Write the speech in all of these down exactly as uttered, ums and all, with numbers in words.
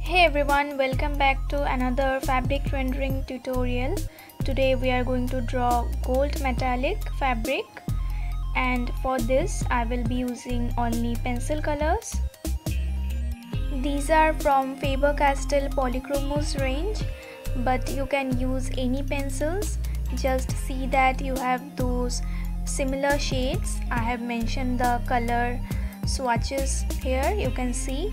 Hey everyone, welcome back to another fabric rendering tutorial. Today we are going to draw gold metallic fabric, and for this I will be using only pencil colors. These are from Faber-Castell Polychromos range, but you can use any pencils. Just see that you have those similar shades. I have mentioned the color swatches here, you can see.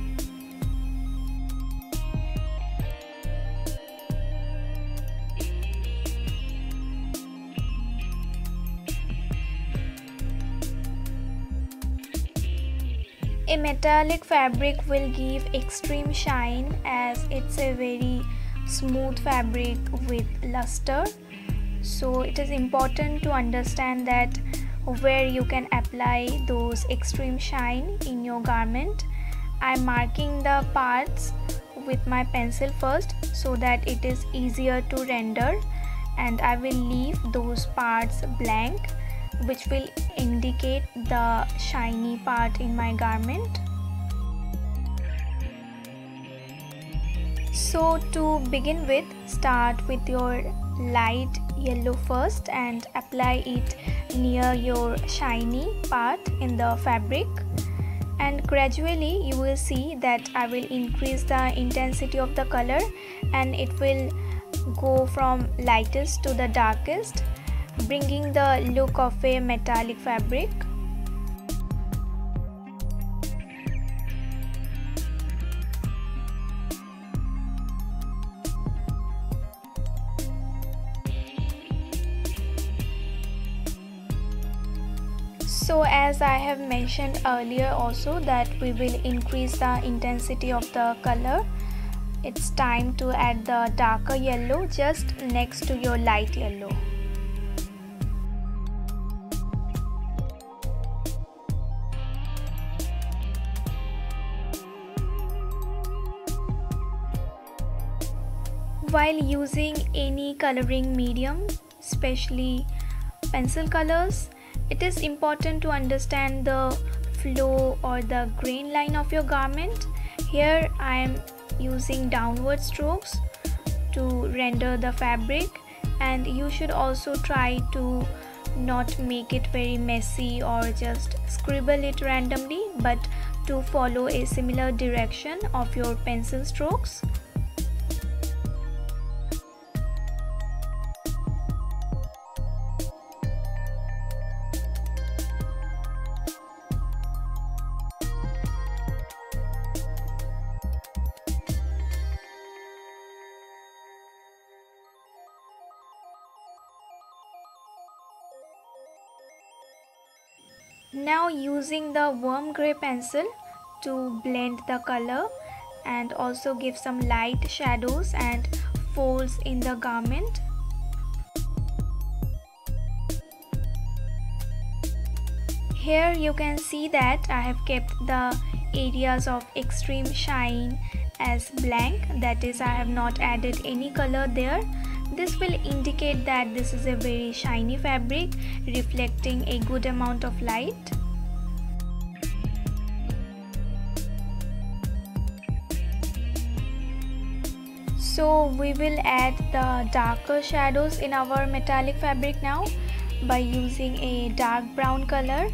A metallic fabric will give extreme shine as it's a very smooth fabric with luster. So it is important to understand that where you can apply those extreme shine in your garment. I'm marking the parts with my pencil first so that it is easier to render, and I will leave those parts blank, which will indicate the shiny part in my garment. So to begin with, start with your light yellow first and apply it near your shiny part in the fabric, and gradually you will see that I will increase the intensity of the color and it will go from lightest to the darkest, bringing the look of a metallic fabric. So as I have mentioned earlier also that we will increase the intensity of the color, it's time to add the darker yellow just next to your light yellow. While using any coloring medium, especially pencil colors, it is important to understand the flow or the grain line of your garment. Here I am using downward strokes to render the fabric, and you should also try to not make it very messy or just scribble it randomly, but to follow a similar direction of your pencil strokes. Now using the warm grey pencil to blend the color and also give some light shadows and folds in the garment. Here you can see that I have kept the areas of extreme shine as blank, that is, I have not added any color there. This will indicate that this is a very shiny fabric reflecting a good amount of light. So we will add the darker shadows in our metallic fabric now by using a dark brown color.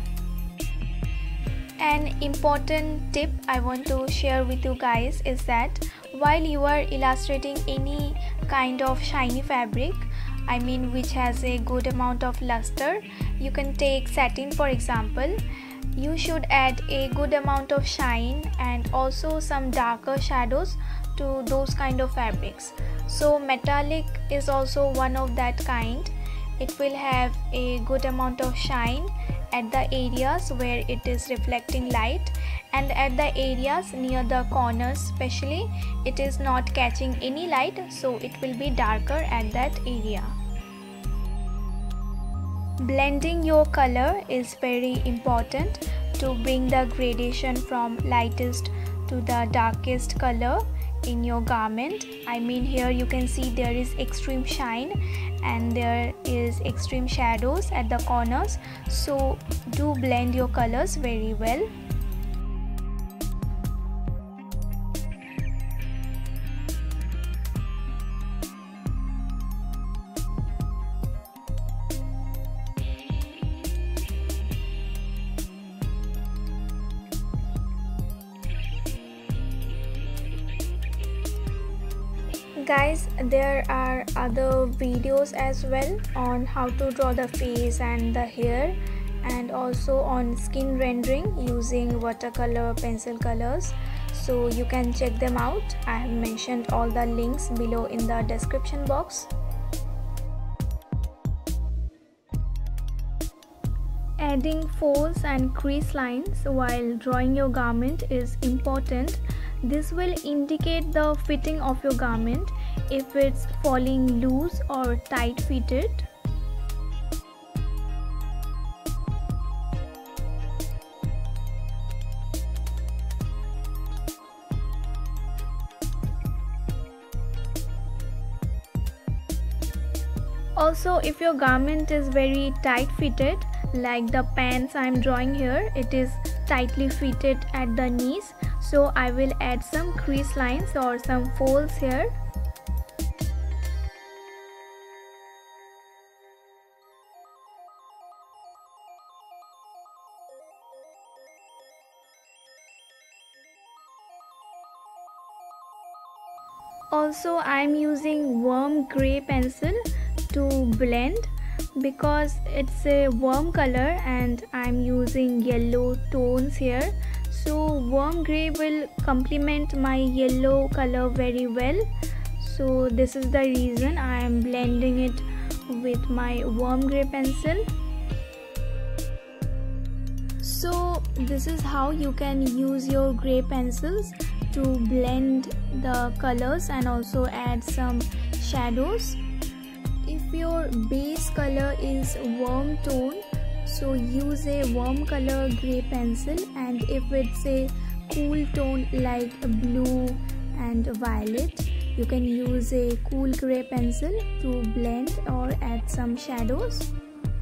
An important tip I want to share with you guys is that while you are illustrating any kind of shiny fabric, I mean which has a good amount of luster, you can take satin for example. You should add a good amount of shine and also some darker shadows to those kind of fabrics. So metallic is also one of that kind. It will have a good amount of shine at the areas where it is reflecting light, and at the areas near the corners especially it is not catching any light, so it will be darker at that area. Blending your color is very important to bring the gradation from lightest to the darkest color in your garment. I mean here you can see there is extreme shine and there is extreme shadows at the corners, so do blend your colors very well. guys, there are other videos as well on how to draw the face and the hair, and also on skin rendering using watercolor pencil colors, so you can check them out. I have mentioned all the links below in the description box. Adding folds and crease lines while drawing your garment is important. This will indicate the fitting of your garment, if it's falling loose or tight fitted. Also, if your garment is very tight fitted, like the pants I'm drawing here, it is tightly fitted at the knees, so I will add some crease lines or some folds here. Also, I'm using warm gray pencil to blend, because it's a warm color and I'm using yellow tones here, so warm gray will complement my yellow color very well. So this is the reason I am blending it with my warm gray pencil. So this is how you can use your gray pencils to blend the colors and also add some shadows. If your base color is warm tone, so use a warm color gray pencil, and if it's a cool tone like blue and violet, you can use a cool gray pencil to blend or add some shadows.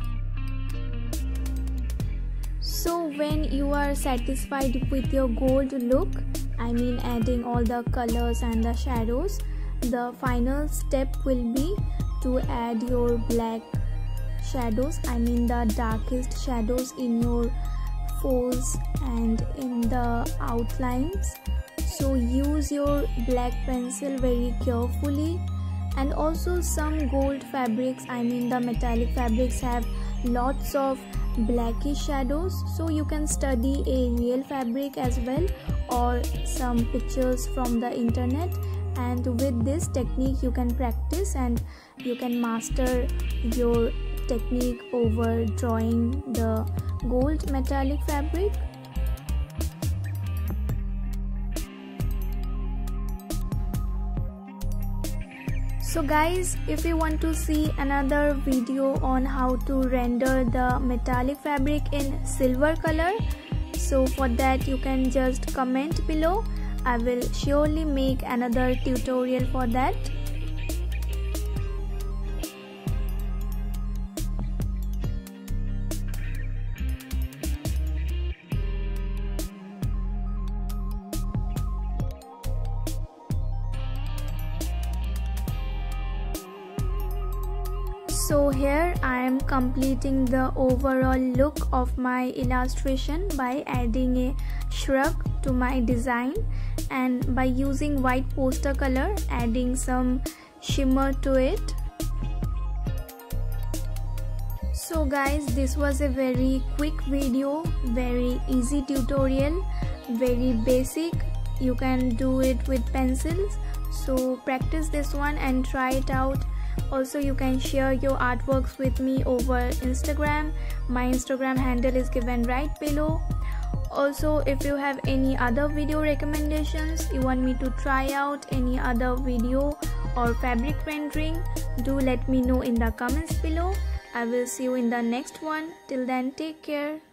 So when you are satisfied with your gold look, I mean adding all the colors and the shadows, the final step will be to add your black shadows, I mean the darkest shadows in your folds and in the outlines. So use your black pencil very carefully. And also some gold fabrics, I mean the metallic fabrics, have lots of blackish shadows, so you can study a real fabric as well or some pictures from the internet, and with this technique you can practice and you can master your technique over drawing the gold metallic fabric. So guys, if you want to see another video on how to render the metallic fabric in silver color, so for that you can just comment below. I will surely make another tutorial for that. So here I am completing the overall look of my illustration by adding a shrug to my design, and by using white poster color adding some shimmer to it. So guys, this was a very quick video, very easy tutorial, very basic. You can do it with pencils, so practice this one and try it out. Also, you can share your artworks with me over Instagram. My Instagram handle is given right below. Also, if you have any other video recommendations, you want me to try out any other video or fabric rendering, do let me know in the comments below. I will see you in the next one. Till then, take care.